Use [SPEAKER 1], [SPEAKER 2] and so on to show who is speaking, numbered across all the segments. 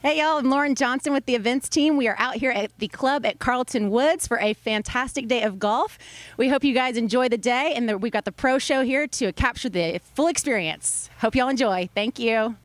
[SPEAKER 1] Hey y'all, I'm Lauren Johnson with the events team. We are out here at the club at Carlton Woods for a fantastic day of golf. We hope you guys enjoy the day, and we've got the pro show here to capture the full experience. Hope y'all enjoy. Thank you.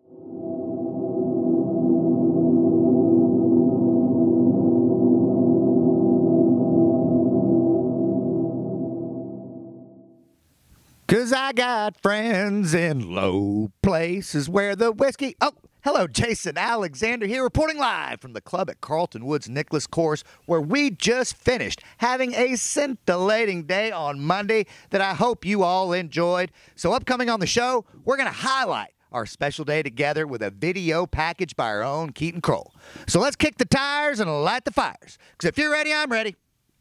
[SPEAKER 2] Cause I got friends in low places where the whiskey... Oh, hello, Jason Alexander here, reporting live from the club at Carlton Woods Nicholas Course, where we just finished having a scintillating day on Monday that I hope you all enjoyed. So upcoming on the show, we're going to highlight our special day together with a video package by our own Keaton Kroll. So let's kick the tires and light the fires. Because if you're ready, I'm ready.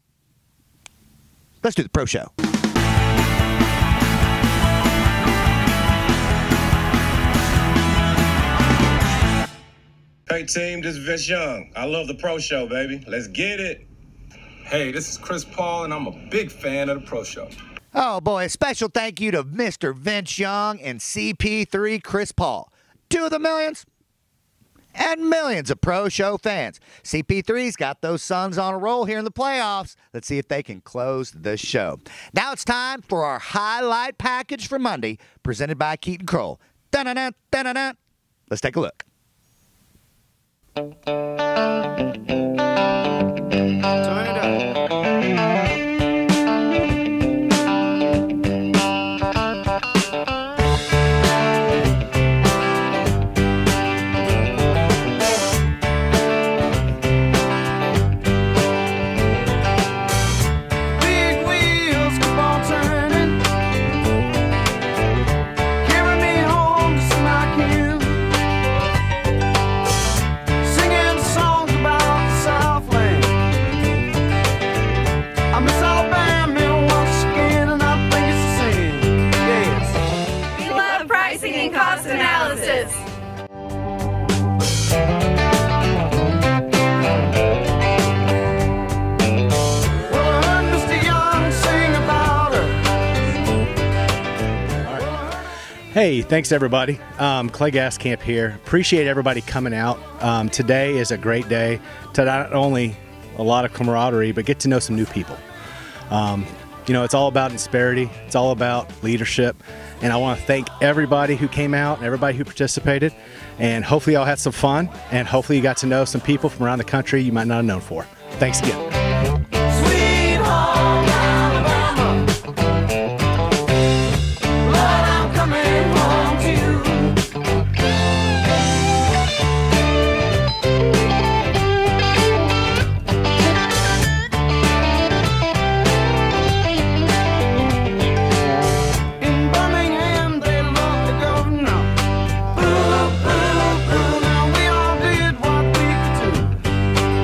[SPEAKER 2] Let's do the pro show.
[SPEAKER 3] Hey team, this is Vince Young. I love the pro show, baby. Let's get it.
[SPEAKER 4] Hey, this is Chris Paul, and I'm a big fan of the pro show.
[SPEAKER 2] Oh boy, a special thank you to Mr. Vince Young and CP3 Chris Paul. Two of the millions and millions of pro show fans. CP3's got those Suns on a roll here in the playoffs. Let's see if they can close the show. Now it's time for our highlight package for Monday, presented by Keaton Kroll. Dun-dun-dun, dun-dun-dun. Let's take a look.
[SPEAKER 5] Turn it up. Big wheels keep on turning, carry me home to smack you. Singing songs about the Southland. I miss Alabama once again, and I think it's the same. Yes.
[SPEAKER 6] We love pricing and cost analysis.
[SPEAKER 5] Well, I heard Mr. Young sing about her.
[SPEAKER 7] Hey, thanks everybody. Clay Gascamp here. Appreciate everybody coming out. Today is a great day to not only a lot of camaraderie, but get to know some new people. You know, it's all about Insperity. It's all about leadership. And I want to thank everybody who came out and everybody who participated. And hopefully y'all had some fun. And hopefully you got to know some people from around the country you might not have known for. Thanks again.
[SPEAKER 5] Sweet home Alabama, Lord, I'm coming home to you. In Birmingham, they love the governor. Boo, boo, boo. Now we all did what we could do.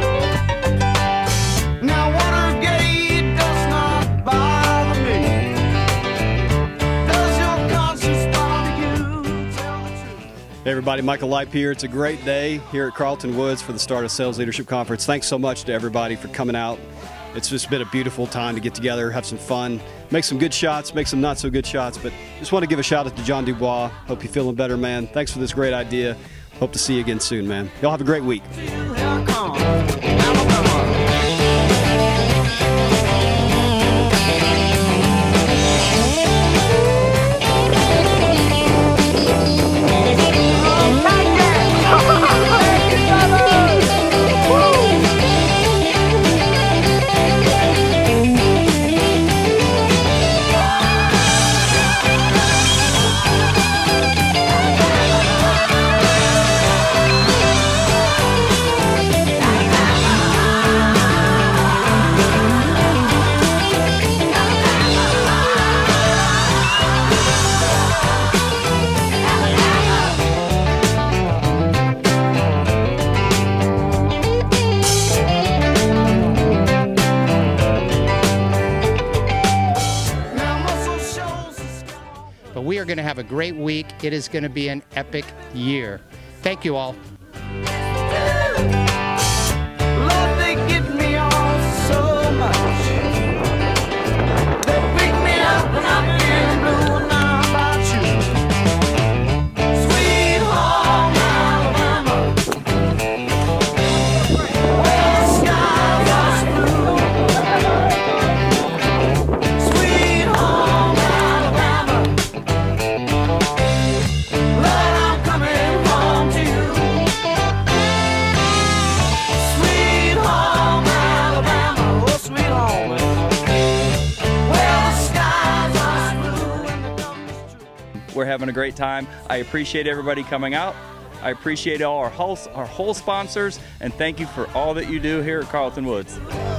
[SPEAKER 5] Now Watergate does not bother me. Does your conscience bother you? Tell the truth.
[SPEAKER 8] Hey everybody, Michael Lipe here. It's a great day here at Carlton Woods for the start of Sales Leadership Conference. Thanks so much to everybody for coming out. It's just been a beautiful time to get together, have some fun, make some good shots, make some not so good shots, but just want to give a shout out to John Dubois. Hope you're feeling better, man. Thanks for this great idea. Hope to see you again soon, man. Y'all have a great week.
[SPEAKER 5] Here comes Alabama. Now muscle shows is gone.
[SPEAKER 9] But we are going to have a great week. It is going to be an epic year. Thank you all.
[SPEAKER 5] Lord, they get me on so much. They pick me up when I'm feeling blue, and now how about you? Sweet home Alabama.
[SPEAKER 10] having a great time. I appreciate everybody coming out. I appreciate all our whole sponsors, and thank you for all that you do here at Carlton Woods.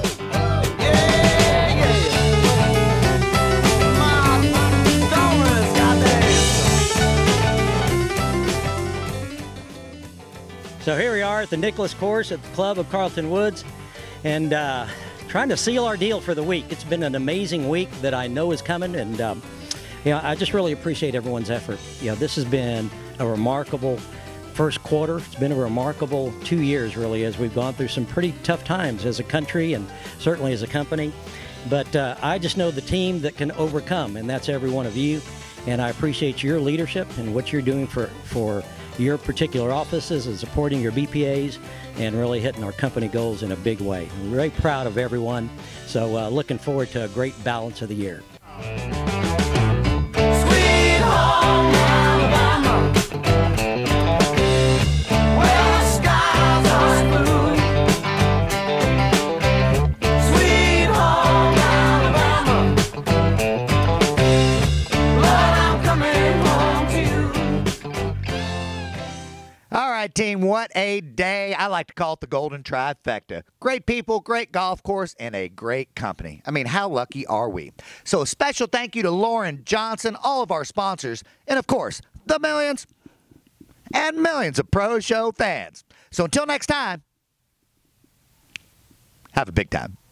[SPEAKER 11] So here we are at the Nicholas course at the Club of Carlton Woods, and trying to seal our deal for the week. It's been an amazing week that I know is coming, and I just really appreciate everyone's effort. This has been a remarkable first quarter. It's been a remarkable 2 years, really, as we've gone through some pretty tough times as a country and certainly as a company. But I just know the team that can overcome, and that's every one of you. And I appreciate your leadership and what you're doing for your particular offices and supporting your BPAs and really hitting our company goals in a big way. I'm very proud of everyone. So looking forward to a great balance of the year.
[SPEAKER 5] Sweet home Alabama, where the skies are blue. Sweet home Alabama, Lord, I'm coming home to you.
[SPEAKER 2] All right, team, what a day. I like to call it the Golden Trifecta. Great people, great golf course, and a great company. I mean, how lucky are we? So a special thank you to Lauren Johnson, all of our sponsors, and of course, the millions and millions of Pro Show fans. So until next time, have a big time.